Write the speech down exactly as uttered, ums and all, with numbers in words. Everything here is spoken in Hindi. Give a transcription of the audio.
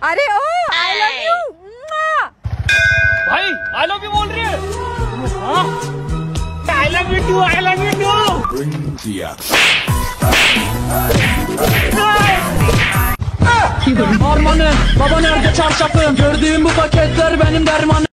अरे ओ आई लव यू भाई, आई लव यू बोल रही है। I love you too, I love you too. Harmanım, baba nerede çarşafım? Gördüğüm bu paketler benim dermanım.